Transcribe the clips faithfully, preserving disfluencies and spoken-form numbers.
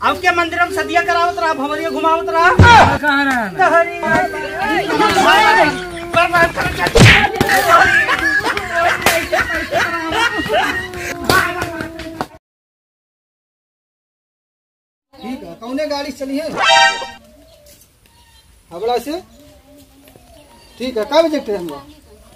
अब के मंदिर में सदिया करावत रहा, भवरिया घुमावत रहा। कहाँ ठीक है, कौने गाड़ी चली है हबड़ा से? ठीक है, कब बजे ट्रेन हुआ?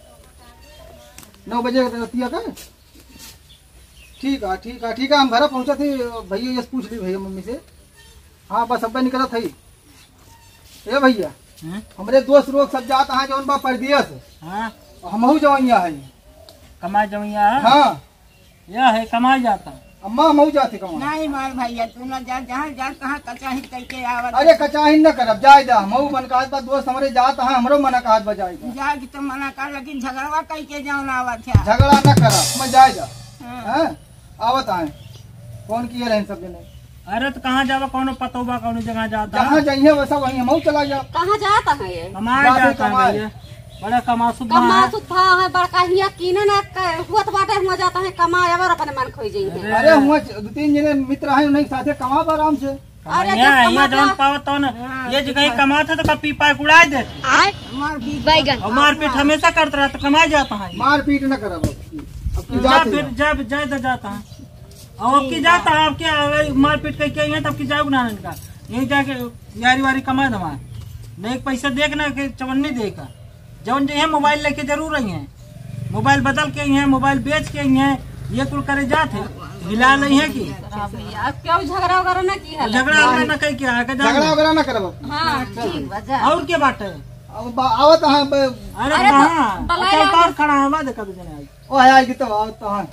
नौ बजे रतिया का? ठीक है ठीक है ठीक है, हम घर पहुंचा थे भैया, ये पूछ ली भैया मम्मी से। हाँ बस अब निकला था ही। ए भैया हमारे दोस्त लोग सब जाता है जौन बा परदेस। हाँ हमहू जवैया है। कमाई जवैया है? हाँ यह है कमाई जाता। अम्मा हमहू जाते कमा। नहीं मार भैया तू न जा, जहाँ जा कहाँ कचाही करके आवत। अरे कचाही न करब, जाए जा हमहू मन का बा दोस्त हमारे जाता है, हमरो मन का बजाएगा। जा कि तुम मना कर, लेकिन झगड़वा करके जाऊन आवत है। झगड़ा न करब, मैं जाए जा। हाँ आवत आए कौन किए रहे सब जने। अरे तो कहाँ जावा, कौन पतो बा कौन जगह जाता? जहाँ जाइए वैसा वहीं हमहू चला जाओ। कहाँ जाता है ये? कमाई जाता है भैया, बड़ा कमासु कमासु था है बड़का हिया कीने ना हुत बाटे हुआ जाता है कमाए और अपने मन खोई जाइए। अरे हुआ दो तीन जने मित्र हैं उन्हीं साथे कमा आराम से। अरे यहाँ जौन पावत तो ना ये जगह कमाता तो कभी पीपा उड़ा दे बैगन और मारपीट हमेशा करता रहा तो कमाई जाता है। मारपीट न करब, जा फिर जब जाए जाता है और अब की जाता है, अब क्या मारपीट करके यहाँ तब की जाओ ना इनका यही जाके यारी वारी कमा दवा नहीं पैसा देखना कि चवन्नी देगा जौन जो है मोबाइल लेके जरूर रही है, मोबाइल बदल के हैं, मोबाइल बेच के हैं, ये कुल करे जाते हिला नहीं है कि क्यों झगड़ा वगैरह ना किया? झगड़ा वगैरह न कहीं क्या है, झगड़ा वगैरह न करब। हाँ ठीक बजा और क्या बात है? आवत है। अरे कहाँ और खड़ा है बात कभी जने आई ओ है कि तो आवत है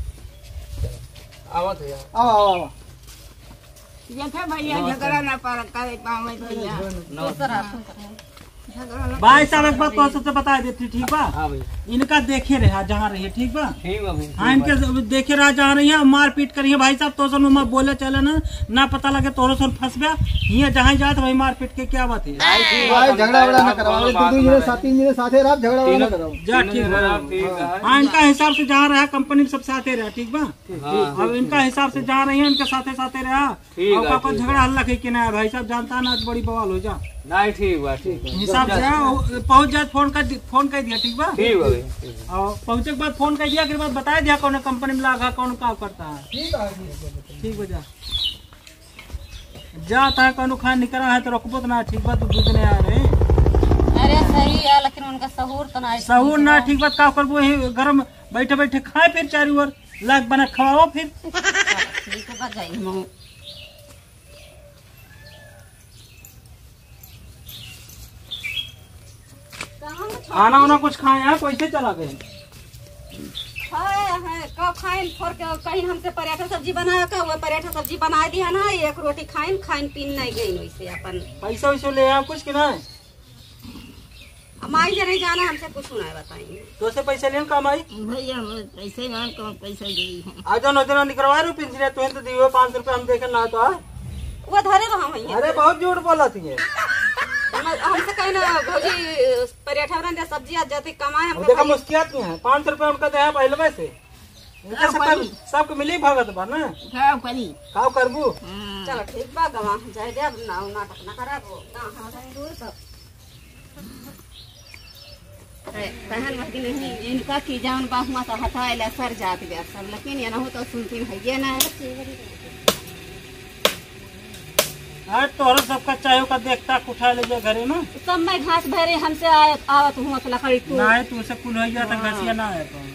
आवत है आओ आओ आओ जैसे भैया झगड़ा न पर करे पावे भैया दूसरा भाई साहब एक बात तो सबसे बता देती ठीक बा, इनका देखे रहा जहाँ रही ठीक बा। हाँ इनके देखे रहा जहाँ रही है, मार पीट करिए भाई साहब तो सन मैं बोले चले ना ना पता लगे तोरो सन फंस गया ये जहाँ जात वही मार पीट के क्या बात है। झगड़ा वगड़ा न कराओ, दो तीन जने साथ तीन जने साथे रह, झगड़ा वगड़ा न कराओ। जा ठीक है। हाँ इनका हिसाब से जहाँ रहा कंपनी सब साथे रहा ठीक बा। अब इनका हिसाब से जहाँ रही है उनके साथे साथे रहा और कोई झगड़ा हल्ला कहीं के ना भाई साहब जानता है ना आज बड़ी बवाल हो जा। नहीं ठीक बा ठीक हिसाब से पहुँच जाए फोन कर फोन कर दिया ठीक बा। ठीक बा और पहुँचे के बाद फोन कर दिया के बाद बता दिया कौन कंपनी में लगा कौन काम करता है। ठीक हो जा जाता है कौन खान निकला है तो रखबो तो ना ठीक बा। तू दूसरे आ रहे अरे सही है लेकिन उनका सहूर तो ना सहूर ना ठीक बात का करबो घर में बैठे बैठे खाए फिर चारों ओर लाख बना खवाओ फिर ठीक है बजाई खाना वाना कुछ खाए हैं कैसे चला गए कब खाइन फोर के कहीं हमसे पराठा सब्जी बनाया का वो पराठा सब्जी बना दिया ना एक रोटी खाइन खाइन पीन नहीं गई वैसे अपन पैसा वैसे ले आओ कुछ कि नहीं माई नहीं जाना हमसे कुछ नहीं बताइए तो से पैसा लेन कमाई भैया पैसे ना कम पैसा गई है आज नौ निकलवा रू पिंजरे तो तो दियो पाँच रुपए हम देखे ना तो वो धरे तो हम अरे बहुत झूठ बोला थी हमसे कहीं ना भौजी पराठा बना सब्जी आज जाते कमाए हम देखा मुस्कियात नहीं है पाँच रुपए उनका दे पहले वैसे सबको मिली भगत बा ना क्या करी का करबू। चलो ठीक बा गवा जाए दे ना नाटक ना करा वो दूर सब पहन मत नहीं इनका की जान बाहुआ तो हटाइला सर जात बे सब लेकिन ये ना हो तो सुनती है ये ना आज तोहरा सबका चाहे का देखता उठा ले जा घरे में सब मैं घास भरे हमसे आवत आवत हूं लकड़ी तू ना है तू से कुल हो गया तो घसिया ना है तो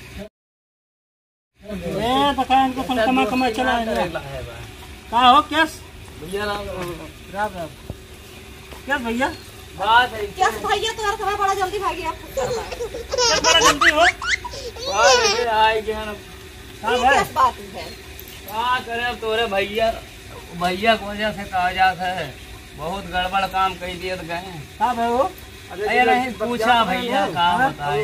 ए बता इनको फल कमा कमा चला है का हो कैस भैया राम राम क्या भैया बात है क्या भैया तुम्हारा थोड़ा बड़ा जल्दी भाग गया क्या बड़ा जल्दी हो बात है आए गया ना हां क्या बात है क्या करे तोरे भैया भैया को वजह से कहा जाता है बहुत गड़बड़ काम कर दिए तो गए का भाई वो अरे नहीं पूछा भैया काम बताए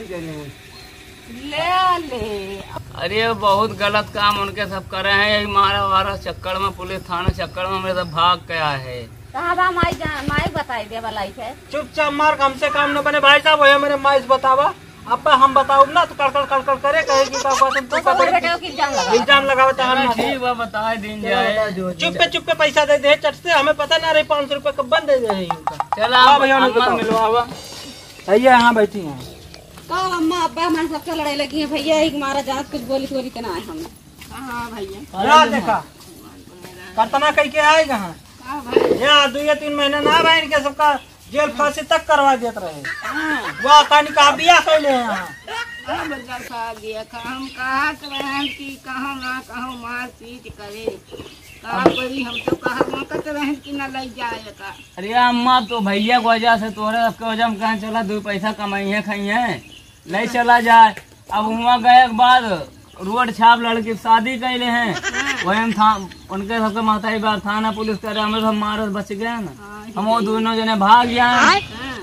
ले ले अरे बहुत गलत काम उनके सब करे हैं यही मारा वारा चक्कर में पुलिस थाना चक्कर में मेरे सब भाग गया है कहाँ बा माई माई बताई दे वाला है चुपचाप मार हमसे काम न बने भाई साहब भैया मेरे माइस बतावा अब हम बताओ ना तो कड़कड़ कड़कड़ करे कहेगी का बात तुम तो इल्जाम लगाओ चाहे ठीक बा बता दिन जाए चुप्पे चुप्पे पैसा दे दे चट से हमें पता ना रही पाँच सौ रुपये कब बंद दे दे चला भैया मिलवा भैया यहाँ बैठी हैं कब अम्मा अब्बा हमारे सबसे लड़ाई लगी है भैया एक मारा जात कुछ बोली थोड़ी के ना आए हम हाँ भैया या देखा करतना कह के आएगा हाँ यहाँ दो या तीन महीना ना रहे इनके सबका जेल फांसी तक करवा देते रहे वो कहानी कहा बिया कैले यहाँ हम कहा कि कहा ना कहा मार पीट करे कहा करी हम तो कहा मौकत रहे कि न ले जाए का। अरे अम्मा तो भैया की वजह से तोरे सबके वजह में कहाँ चला दो पैसा कमाई है खाई है ले चला जाए। अब वहाँ गए के बाद रोड छाप लड़की शादी कैले हैं वही हम था उनके सबके माता बार थाना पुलिस करे हमें सब मारत बच गए ना हम वो दोनों जने भाग गया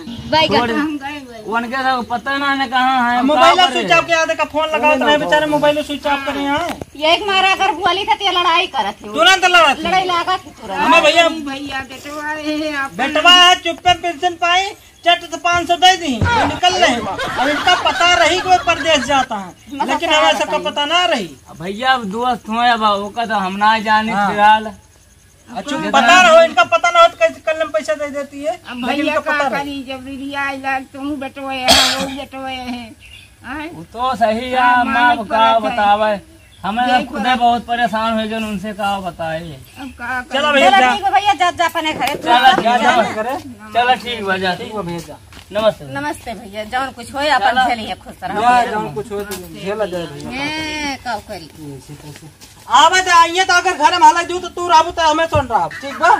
उनके सब पता ना ने कहाँ है मोबाइल स्विच ऑफ के आदे का फोन लगाओ तो बेचारे मोबाइल स्विच ऑफ करे हैं एक मारा अगर बोली था लड़ाई करत थी तुरंत लड़ा लड़ाई लगा थी तुरंत हमें भैया भैया बेटवा है बेटवा चुप्पे पेंशन पाई चट तो पाँच सौ दे दी निकल रहे अब इनका पता रही कोई परदेश जाता है लेकिन हमें सबका पता ना रही भैया दोस्त हुए वो तो हम ना जाने फिलहाल अच्छा पता रहो इनका पता ना हो तो कैसे कल में पैसा दे देती है भैया का करी जब रिया लग तुम बेटवे है वो बेटवे है तो सही है माँ का बतावे हमें खुद बहुत परेशान हो गए उनसे कहा बताए चलो भैया भैया जा जा अपने घरे चलो ठीक है जा भैया नमस्ते नमस्ते भैया जौन कुछ हो अपन झेलिए खुश रहो जौन कुछ हो झेला जाए भैया कब करी आवे तो आइए तो अगर घर में हालत दू तो तू रहू तो हमें सुन रहा ठीक बा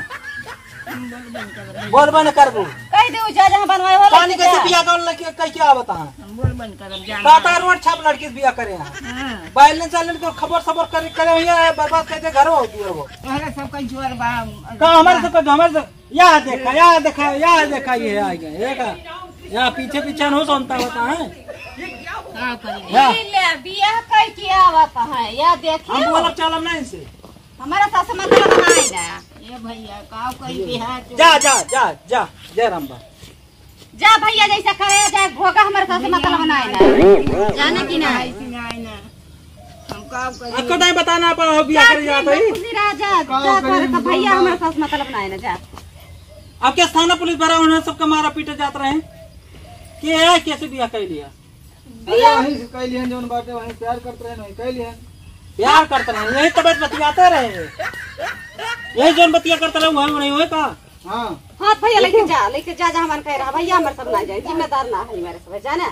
बोल बन कर बू कह दे जा जहां बनवाए वाला पानी कैसे बिया कर लगे कह क्या बता बोल बन कर जाना काटा रोड छाप लड़की बिया करे हां बैलेंस चैनल को खबर खबर करे करे भैया बर्बाद करके घर हो दियो वो तोहरा सब का जोर बा का हमारे सब का हमारे या देखा या देखा या देखा ये आ गए एक या पीछे पीछे हो सुनता होता है हां कर ले बिया कह के आवत है या देखिए हम वाला चलम नहीं से हमारा सास मतलब नहीं ना ये भैया का कोई बिहार जा जा जा जा जय राम बा जा भैया जैसा करे जा भोगा हमारे सास मतलब बनाए ना जाने की ना ना हम का कोई आपको नहीं बताना पर बिया कर जाता है राजा जा कर का भैया हमारे सास मतलब बनाए ना जा आपके थाना पुलिस भरा उन्हें सबका मारा पीटे जाते रहे कि है कैसे बिया कर लिया वहीं से कह लिया जोन बाटे वहीं प्यार करते रहे वहीं कह लिया प्यार करते रहे यही तबियत बतियाते रहे यही जोन बतिया करते रहे वही नहीं हुए का हाँ हां भैया लेके जा लेके जा जा हमारे कह रहा भैया हमारे सब ना जाए जिम्मेदार ना है मेरे सब जाने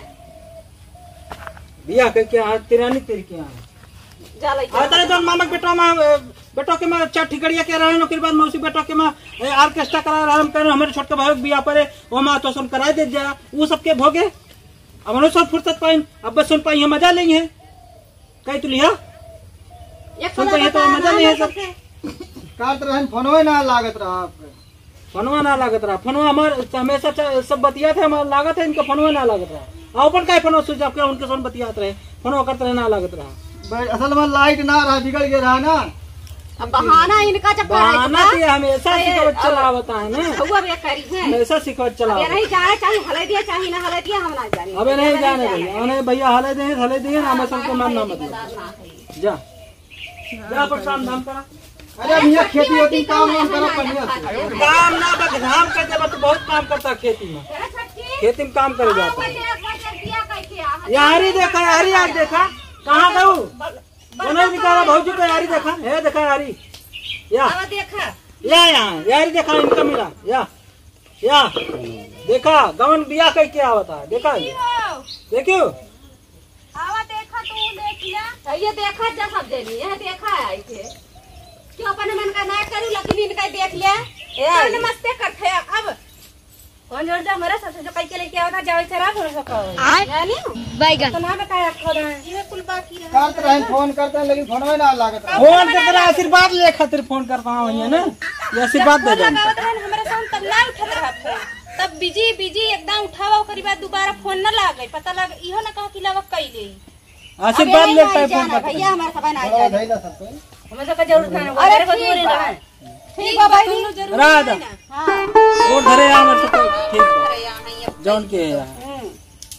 बिया के क्या तिरानी तेरी क्या जा लेके आता जोन मामा बेटा मां बेटो के मां चार ठिकड़िया के रहे नौकरी बाद मौसी बेटो के मां ऑर्केस्ट्रा करा रहा हम कह रहे हमारे छोटे भाई बिया पर वो मां तो सुन करा दे जा वो सबके भोगे अब हम सब फुर्सत पाइन अब बस सुन पाई हम मजा लेंगे कह तू लिया एक सुन पाई तो मजा नहीं है सब काट रहे फोनवे ना लागत रहा आपके फोनवा ना लागत रहा फोनवा हमारे हमेशा सब बतिया थे हमारा लागत है इनका फोनवा ना लागत रहा अपन का फोन स्विच ऑफ उनके सोन बतियात रहे फोनवा करते रहे ना लागत रहा असल में लाइट ना रहा बिगड़ गया रहा ना अब बहाना इनका चक्कर है बहाना ये हमेशा सिखवत चलावता है ना हुआ बे करी है हमेशा सिखवत चला ये नहीं जाए चाहे हले दिया चाहे ना हले दिया हम ना जाने अबे नहीं जाने भैया उन्हें भैया हले दे हले दे ना हमें सबको मानना मतलब जा जा पर शाम धाम करा अरे भैया खेती होती काम वाम करा बढ़िया से काम ना बस धाम कर दे तो बहुत काम करता है खेती में खेती में काम करे जाता है यारी देखा यारी आज देखा कहाँ गऊ उन्हें दिखा रहा भाजी को यारी देखा है देखा यारी या देखा या यहाँ यारी देखा इनका मिला या या देखा गवन बिया कह के आवता है देखा देखियो आवा देखा तू देख लिया ये देखा जा सब देनी है देखा है इसे क्यों अपने मन का ना करू लेकिन इनका देख लिया ए नमस्ते करते अब कौन जोड़ जा हमारा सबसे जो कई के लेके आवता जावे खराब हो सको यानी बैगन तो ना बताया खोदा ये कुल बाकी है करते रहे फोन करते हैं लेकिन फोनवे ना लागत रहा फोन के तेरा आशीर्वाद ले खातिर फोन करता हूँ भैया ना ये आशीर्वाद दे दे हमारे साथ तब ना उठत रहा फोन तब बिजी बिजी एकदम उठावा ओकरी बाद दोबारा फोन न लागे पता लग इहो ना कहा कि लावा कई ले आशीर्वाद लेता है फोन करता भैया हमारे सब ना जाए धैला सबको हमें सब जरूरत नहीं अरे को दूर ना ठीक है भाई दोनों जरूर राधा हां वो धरे हमारे सब ठीक है जौन के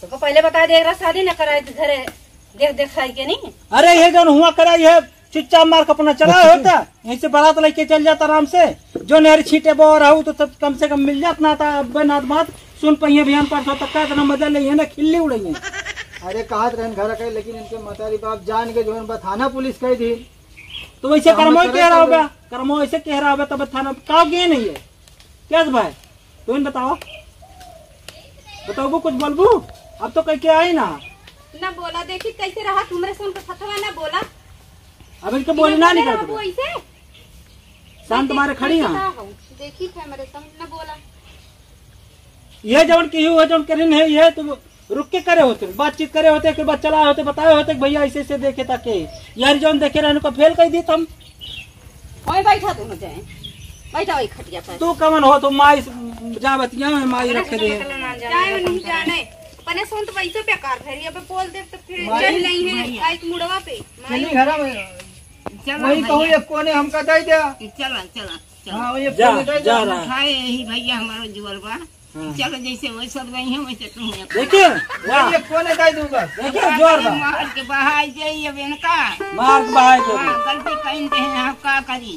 तो पहले बता दे शादी न कराए घरे देख देख खाई के नहीं। अरे ये जो हुआ करा ये चिच्चा मार अपना चला होता यहीं से बारात लेके चल जाता आराम से। जो नहर छीटे बो रहा तो तब कम से कम मिल जात ना था। अब नाथ बात सुन पहिए अभियान पर तक का इतना मजा ले है ना खिल्ली उड़ई है। अरे कहा रहन घर के लेकिन इनके मतारी बाप जान के जो है थाना पुलिस कही थी तो वैसे कर्मो कह रहा होगा कर्मो ऐसे कह रहा होगा तब थाना का गए नहीं है क्या भाई तुम बताओ बताओ कुछ बोलबू अब तो कह के आई ना ना बोला देखी कैसे रहा तुम्हारे सुन के फतवा ना बोला अब इनके बोलना नहीं करते वो ऐसे शांत तुम्हारे खड़ी हैं देखी थे मेरे संग ना बोला ये जवन की है जवन करिन है ये तुम रुक के करे होते बातचीत करे होते फिर बात चला होते बताए होते भैया ऐसे ऐसे देखे ताकि यार जौन देखे रहने को फेल कर दी तुम ओए बैठा दोनों जाए बैठा वही खटिया पर तू कमन हो तो माई जा बतिया में माई रखे दे जाए नहीं जाने पने सुन तो वैसे बेकार फेरी अब बोल दे तो फिर चल नहीं है आई मुड़वा पे चली घर में वही कहूँ एक कोने हमका दे दे चला चला हाँ ये जा कोने दे जा दे रहा खाए यही भैया हमारा जुअल बा चलो जैसे वही सब गई है वैसे तुम देखिए वही एक कोने दे दूंगा देखिए जोर बा मार के बहाई जाइए बेनका मार के बाहर दे हाँ, गलती कहीं दे आप का करी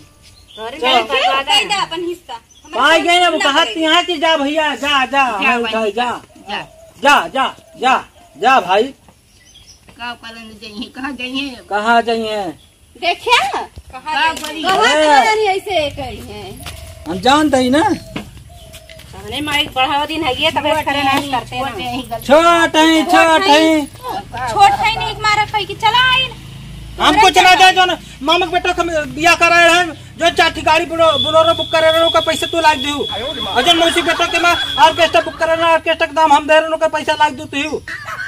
दे दे अपन हिस्सा पाई गए अब कहा यहाँ की जा भैया जा जा जा हमें उठाए, जा जा जा जा जा जा भाई का करने जाइए कहाँ जाइए कहाँ जाइए देखिए ना का कहाँ करी कहाँ नहीं ऐसे करी है हम जानते ही ना नहीं माइक बढ़ावा दिन है ये तब करे नहीं करते ना छोट है छोट है छोट है नहीं मारा कहीं की चला आई हमको चला जाए जो ना मामक बेटा का बिया करा रहे हैं जो चाटी गाड़ी बोलोरो बुक करे रहे का पैसे तू लाग दू और जो मौसी बेटा के मैं ऑर्केस्ट्रा बुक करे रहे ऑर्केस्ट्रा का दाम हम दे रहे का पैसा लाग दू तू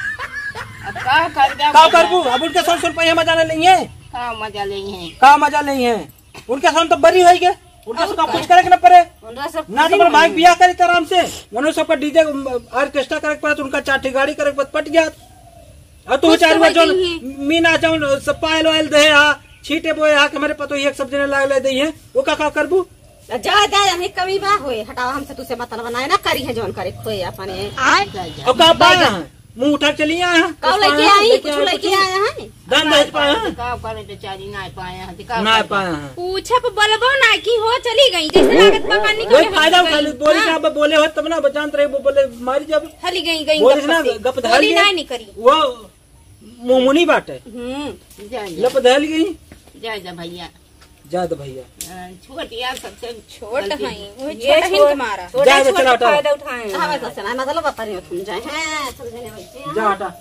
का कर दे का करबू अब उनके सौ रुपये मजा ले लेंगे का मजा लेंगे का मजा लेंगे उनके साथ तो बरी हो गए उनका सबका कुछ करे के न पड़े ना तो भाई बिया करे आराम से मनो सबका डीजे ऑर्केस्ट्रा करे पड़े उनका चाटी गाड़ी करे पट गया और तू चार जो मीना जो सब पायल वायल दे हा छीटे बोए हा के मेरे पतो एक सब जने लाग ले दे है वो का का करबू जा जा हमें कमी बा होए हटाओ हमसे तुसे मतलब बनाए ना करी है जोन करे खोए अपने और का पाया मुंह उठा चली आया कब लेके आई कुछ लेके आया है दान दे पाया का करे बेचारी ना पाया है का ना पाया पूछे बोलबो ना की हो चली गई जैसे लागत पापा निकल वही फायदा उठा ली बोली ना अब बोले हो तब ना बचान रहे वो बोले मारी जब हली गई गई बोली ना गप धाल बोली ना नहीं करी वो मुमुनी बात है हम्म जा लप धल गई जा जा भैया जा दो भैया छोट यार सबसे छोट है वो छोटा ही मारा जा जा चला हटा फायदा उठाए हां बस ना मतलब पापा नहीं तुम जाए हैं समझने वैसे जा हटा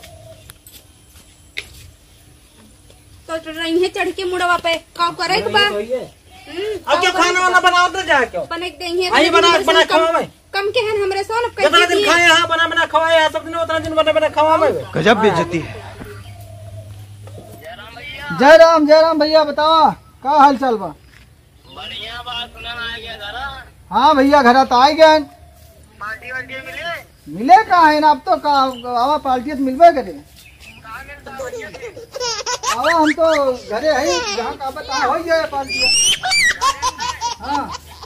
तो रही है चढ़ के मुड़वा पे का करे के बा अब क्या खाना वाना बनाओ तो जा क्यों बने देंगे आई बना बना खवा में कम के हैं हमरे सोन कितना दिन खाए यहाँ बना बना खवाए यहाँ सब दिन उतना दिन बना बना खवा में गजब बेइज्जती है। जय राम जय राम भैया बताओ का हाल चाल बा बढ़िया बात सुना आ गया जरा हाँ भैया घर तो आ गए पार्टी वार्टी मिले मिले कहा है ना अब तो का आवा पार्टी तो मिलबे करे आवा हम तो घरे है जहाँ का बता हो जाए पार्टी हाँ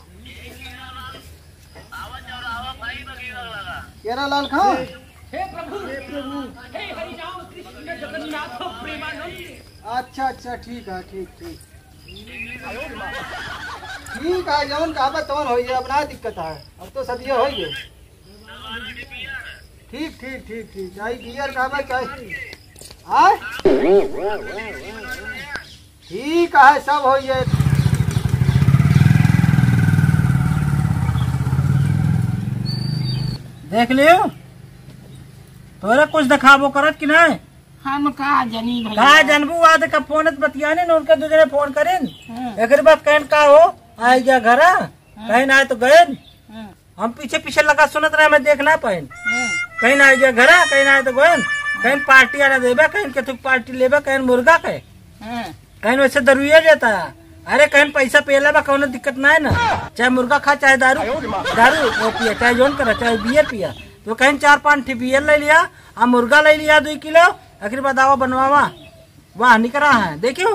केरा लाल खाओ अच्छा अच्छा ठीक है ठीक ठीक ठीक है जौन कहा तौन हो जाए अपना दिक्कत है अब तो सदिया हो गए ठीक ठीक ठीक ठीक चाहे बियर कहा चाहे आय ठीक है सब हो जाए देख लियो तोरे कुछ दिखाबो करत कि नहीं हम का जनी भैया का जनबू आदे का फोन बतियाने न उनके दूसरे फोन करें एक बार कहन का हो आई गया घर कहीं ना आए तो गए हम पीछे पीछे लगा सुनत रहे मैं देख ना पाए कहीं ना आई गया घर कहीं ना आए तो गए कहीं पार्टी आना देबे कहीं के तू पार्टी लेबे कहीं मुर्गा कहे कहीं वैसे दरुए देता है अरे कहीं पैसा पेला बा कौनो दिक्कत ना है ना चाहे मुर्गा खा चाहे दारू दारू वो पिया चाहे जोन करा चाहे बियर पिया तो कहीं चार पाँच ठी बियर ले लिया आ मुर्गा ले लिया दो किलो आखिर बतावा बनवावा वाह निकरा है देखियो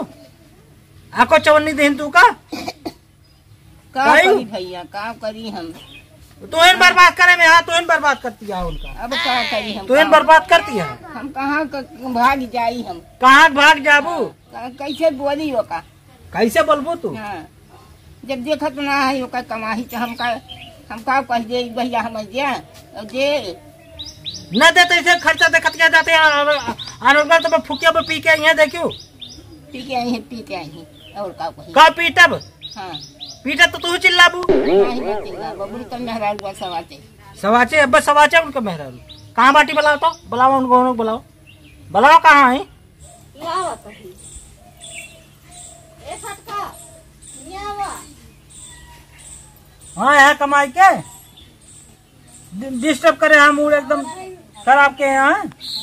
आको चवन्नी देन तू का का करी भैया का करी हम तो इन बर्बाद करे में हाँ तो इन बर्बाद करती है उनका। अब क्या करी हम? तो इन बर्बाद करती है। हम कहाँ क- भाग जाई हम? कहाँ भाग जाबू? क- कैसे बोली ओका? कैसे बोलबू तू? हाँ, जब देखत ना है ओका कमाही तो हम का हम का कह दे भैया हम दे और दे न देते इसे खर्चा देखत क्या जाते हैं और तो फुकिया पे पी के यहाँ देखियो पी के आई है पी के आई है और का कही? का पीटब? हाँ, पीटा तो तू चिल्लाबू। नहीं बचेगा बबुल तो मेहरा हुआ सवाते सवाचे अब सवाचे उनका मेहरारू कहाँ बाटी बुलाओ तो बुलाओ उनको उनको बुलाओ बुलाओ कहाँ है? लावा कहीं ए फटका नियावा हाँ यहाँ कमाई के डि- डिस्टर्ब करे हम मूड एकदम खराब के यहाँ।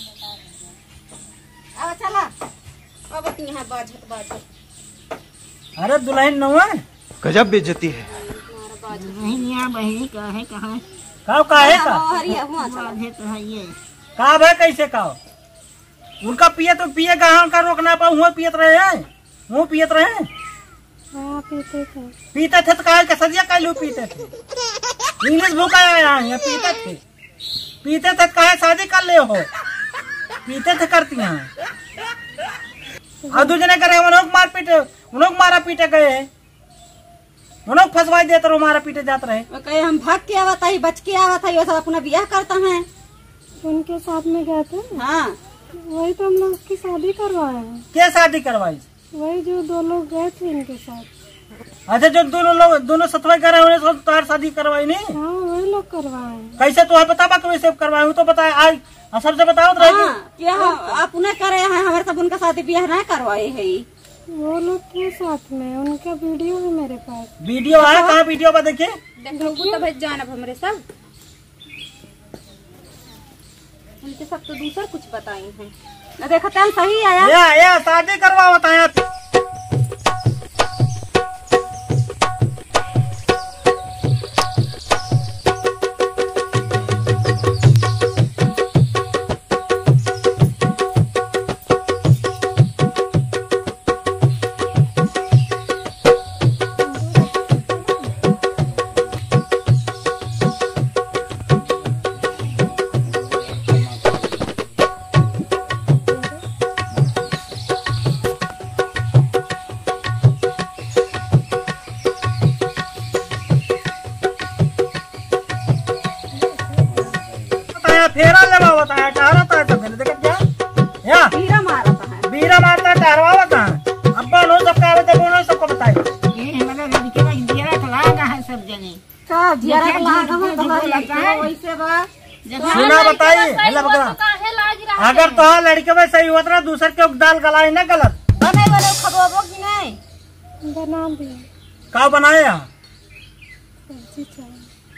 अब चला अब तू यहाँ बाजत बाजत अरे दुल्हन न है गजब बेइज्जती है। नहीं निया बहनी का है कहाँ? का का है का हरिया हुआ चला बाधे तो है ये का भाई कैसे का उनका पिए तो पिए कहाँ का रोकना पाऊ हुआ पियत रहे हैं वो पियत रहे हैं। हाँ पीते थे पीते थे तो कहा का सदिया का लो पीते थे इंग्लिश भूखा है यहाँ यहाँ पीते थे पीते थे कहा शादी कर ले हो पीते थे करती हैं और दूसरे करे उन्होंने मार पीटे उन्होंने मारा पीटे गए हैं उन्होंने फंसवाई देते रहो मारा पीटे जाते रहे। वो कहे हम भाग के आवा था बच के आवा था ये सब अपना ब्याह करता है उनके साथ में गए थे हाँ वही तो हम लोग की शादी करवाए हैं। क्या शादी करवाई? वही जो दो लोग गए थे इनके साथ। अच्छा जो दोनों लोग दोनों सतवाई करे हुए सब तार शादी करवाई नहीं? हाँ वही लोग करवाए हैं। कैसे तो बता कैसे करवाए तो बताए आज सबसे बताओ तो हाँ क्या अपना करे हैं हमारे सब उनका शादी ब्याह ना करवाए है वो लोग थे साथ में उनका वीडियो है मेरे पास। वीडियो है कहाँ वीडियो पर देखिए देखो तो जानब हमरे सब उनके सब तो दूसरा कुछ बताई हैं न देखते हम सही आया या या शादी करवा होता है। फेरा लगा होता है टहराता है सब देखे क्या या बीरा मारता है बीरा मारता है टहरवा होता है अब्बा नो सबका आवत है सब को बताए ये हमारा लड़के का दिया लगा है सब जने सब जियारा के लागा हम तो लगता है वैसे बा सुना बताइए हेला बकरा अगर तो लड़के में सही होता ना दूसर के दाल गलाए ना गलत बने बने खबरो कि नहीं बना दिए का बनाए सब्जी चावल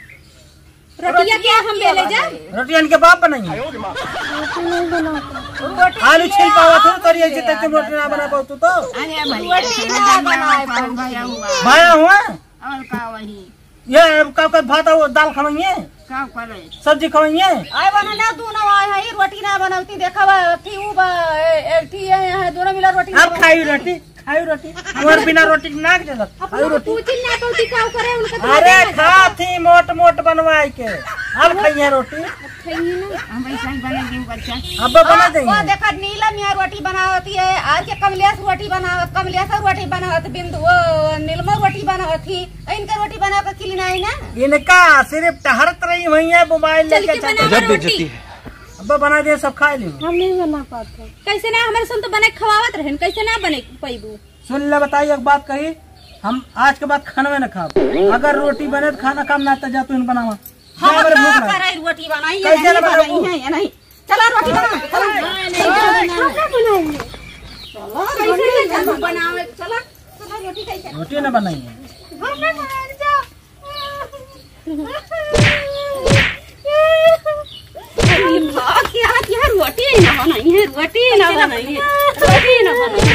रोटियां क्या हम ले ले जा रोटियां के बाप बनाइए रोटी नहीं बनाता। आलू छील पावा थोड़ी करिए ऐसे तक रोटी ना बना पाओ तू तो अरे भैया खाना बनाए पर भैया हुआ भाया हुआ और का वही ये का का भात और दाल खवाइए का करे सब्जी खवाइए आय बना ना दू ना आय है रोटी ना बनावती देखा बा थी उ बा एठी है दोनों मिला रोटी अब खाई रोटी खाई रोटी और बिना रोटी ना के चलत खाई रोटी तू चिन्ह तो दिखाओ करे उनका अरे खा थी मोट मोट बनवाई के अब खाइए रोटी हम ऐसा ही बने दिन बच्चा अब बना वो देंगे देखा नीलम यहाँ रोटी बनावती है आज के कमलेश रोटी बनावत कमलेश रोटी बनावत बिंदु वो नीलमा रोटी बनावती इनका रोटी बना के खिलना है ना इनका सिर्फ टहरत रही हुई है मोबाइल चल लेके के चल बना गजब बेइज्जती है। अब बना दिए सब खा लियो हम नहीं बना पाते। कैसे ना हमारे संग तो बने खवावत रहे कैसे ना बने पैबू सुन ले बताइए एक बात कही हम आज के बाद खाना में न खाब अगर रोटी बने तो खाना काम ना तो जा तू इन बनावा हम जा, मेरे भूख का लगा। करे रोटी बनाई है कैसे नहीं बनाबू? बनाई है या नहीं चला रोटी बना चला बनाएंगे कैसे ना बनावे चला चला रोटी कैसे रोटी न बनाइए क्या क्या रोटी ना बनाई है रोटी ना बनाई है रोटी ना बनाई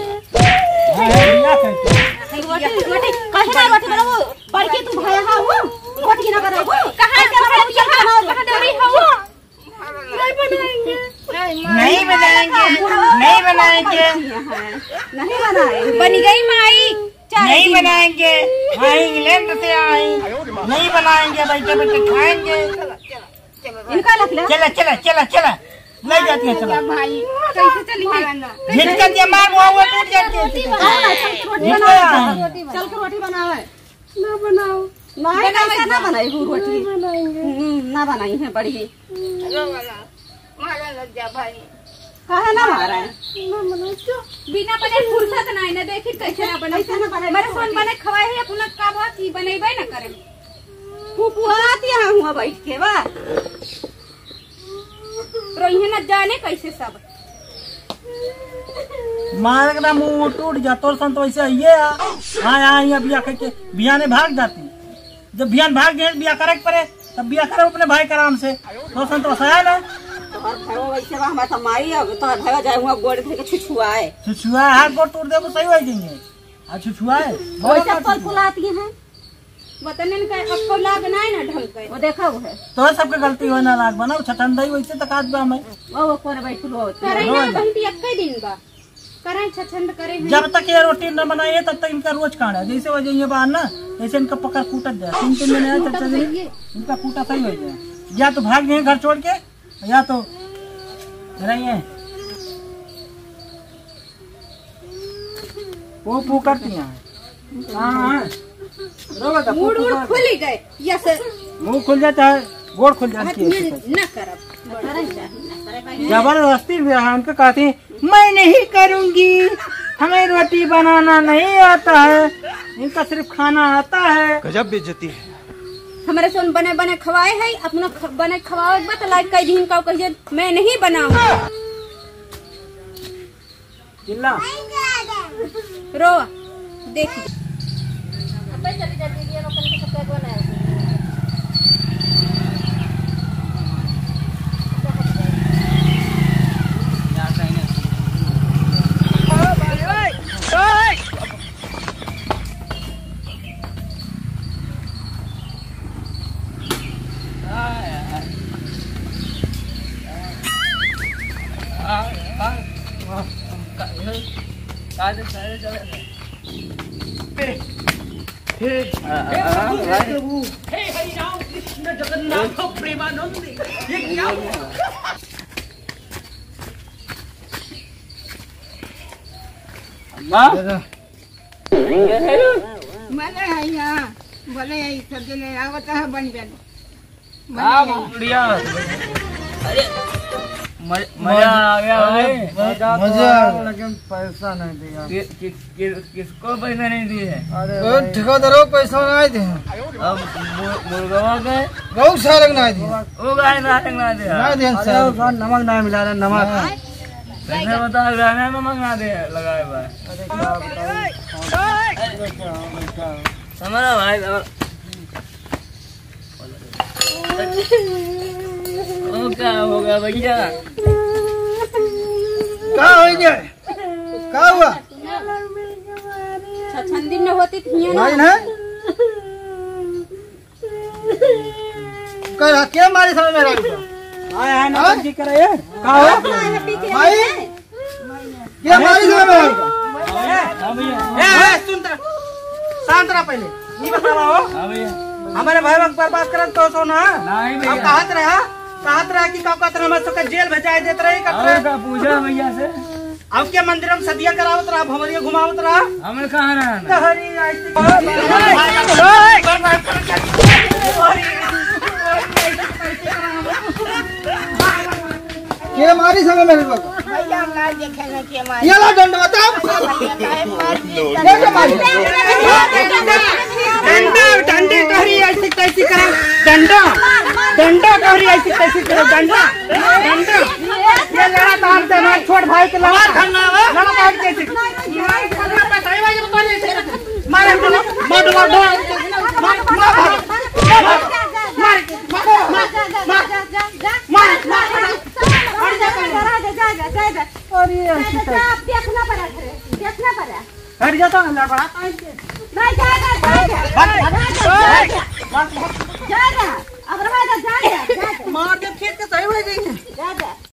है रोटी रोटी कहे ना रोटी बनाओ बल्कि तू भाई हा वो रोटी ना बनाओ कहां से रोटी बनाओ कहां देरी हो नहीं बनाएंगे नहीं बनाएंगे नहीं बनाएंगे नहीं बनाए बन गई माई नहीं बनाएंगे हाँ इंग्लैंड से आई नहीं बनाएंगे, बैठे बैठे खाएंगे। इनका लख ले। चला चला चला चला ले जाती है। चला भाई कैसे चलिए झिटका दिया मार मुआ हुआ टूट जाती है। चल के रोटी बनावे। ना बनाओ। नहीं कैसे ना बनाई हूँ रोटी। ना बनाई है बड़ी। मारा लग जा भाई। कहे ना मारा है? बिना बने फुर्सत नहीं ना देखी कैसे ना बनाई ना बनाई। मेरे सोन बने खवाए है अपना का बात ही बनेबे ना करे। फुफुआती है हुआ बैठ के बा। रोही ना जाने कैसे सब। मार के ना मुंह टूट जा। तोर सन तो वैसे ये हाँ यहाँ यहाँ बिया करके बिया ने भाग जाती। जब बिया भाग जाए बिया करे पड़े तब बिया करे अपने भाई के आराम से। तोर सन तो सयाल है। तोहर भाईवा वैसे बा हमार समाई है। तोहर भाईवा जाए हुआ गोड़ धर के छुछुआए। छुछुआ हाथ गोड़ टूट दे वो सही हो जाएंगे। आ छुछुआ है वैसे फल फुलाती हैं। बताने का आपको लाग नहीं ना ढंग के। वो देखा वो है। तो सबके गलती हो ना लाग बनाओ छठंडई वैसे तक आज बा मैं वो वो कोने बैठलो करे ना बंटी एक दिन बा करे छछंड करे। जब तक ये रोटी न बनाए तब तक इनका रोज काढ़ा जैसे हो जाए बाहर ना जैसे इनका पकड़ कूटत जाए। तीन तीन महीने चल चल इनका कूटा सही हो जाए। या तो भाग जाए घर छोड़ के या तो रहिए वो पू करती हैं। मूड उड़ खुल गए या से मुंह खुल जाता है गोड़ खुल जाती है। न करब जबरदस्ती हमको कहती मैं नहीं करूंगी हमें रोटी बनाना नहीं आता है इनका सिर्फ खाना आता है। गजब बेइज्जती है। हमारे सोन बने बने खवाए है अपना ख, बने खवाओ बत लाइक कई दिन का कहिए मैं नहीं बनाऊंगा। चिल्ला रो देखी चली जाती है रोकन के सफेद बनाया। मैंने है यहाँ बोले सब्जी ले आवता है बन जाने। अरे मजा आ गया भाई। मजा लेकिन पैसा नहीं दिया। कि, कि, कि, किसको पैसा नहीं दिए? अरे ठेकेदारों को पैसा नहीं दिए। अब मुर्गवा गए बहुत सारे नहीं दिए। वो गाय नाटक ना दे नहीं दिए सर नमक नहीं मिला रहा नमक। कैसे बता गाने में नमक ना दे लगाए भाई। समझा भाई ओ क्या हो गया भैया? क्या हो गया? क्या हुआ? छछंदी में होती थी ना। मारी ना? कर क्या मारी समय में रख? आए आए ना जी करे ये का हो भाई क्या मारी समय में रख? हां भैया ए सुन तेरा शांत रह पहले ये बतावा हो। हां भैया हमारे भाई वक्त बर्बाद करत तो सो ना नहीं भैया अब कहत रहा कहत रहा कि कब कहत रहा सबके जेल भेजाए देत रही कहत और का पूछा भैया से अब के मंदिर में सदिया करावत रहा भवरिया घुमावत रहा। हमें कहाँ रहना? तहरी आईती ये मारी समय में रख? भैया हम ना देखे ना के मारी। ये ला दंड बताओ। कैसे मारी? डंडा डंडे कहरी ऐसी कैसी करा डंडा डंडा कहरी ऐसी कैसी करा डंडा डंडा ये लड़ा तो हम तो छोड़ भाई के लड़ा करना है लड़ा भाई कैसे मार खतरा पे सही बात बता नहीं मार मार मार मार मार मार देखना पड़ा देखना पड़ा हट जाता है लड़ा नहीं जाएगा जाएगा अब रहा जाएगा मार के खेत के सही हो जाएंगे। जाएगा